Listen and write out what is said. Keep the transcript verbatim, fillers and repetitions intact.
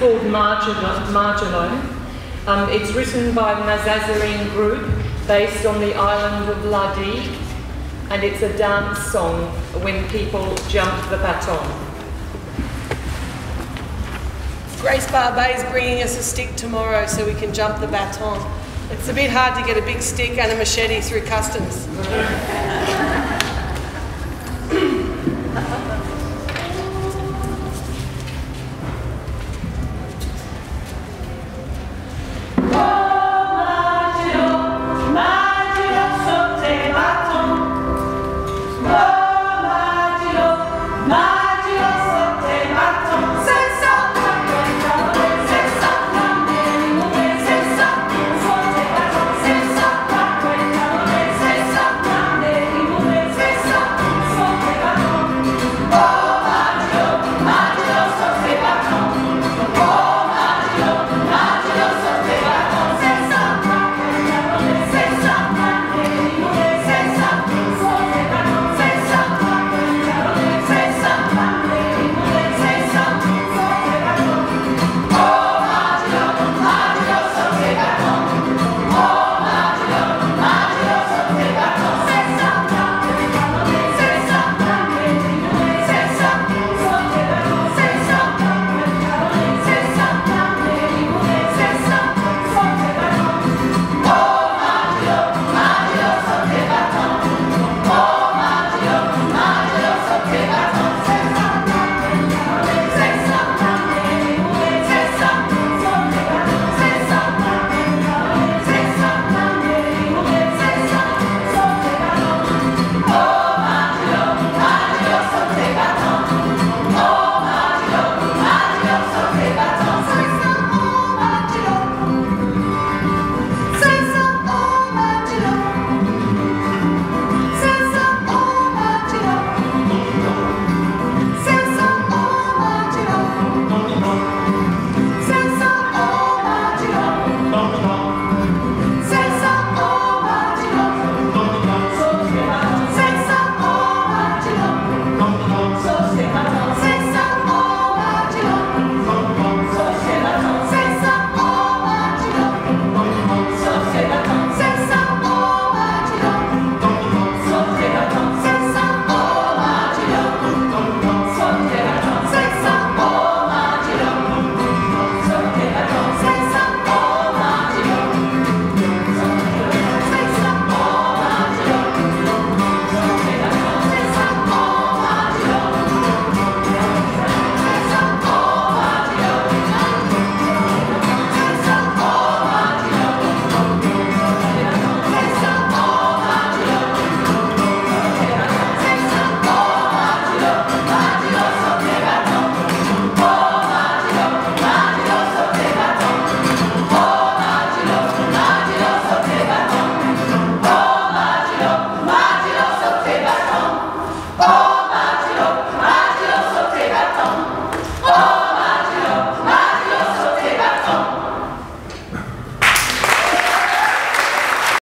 called Marjalone. Um, it's written by the Mazazarine group based on the island of La Digue, and it's a dance song when people jump the baton. Grace Barbe is bringing us a stick tomorrow so we can jump the baton. It's a bit hard to get a big stick and a machete through customs.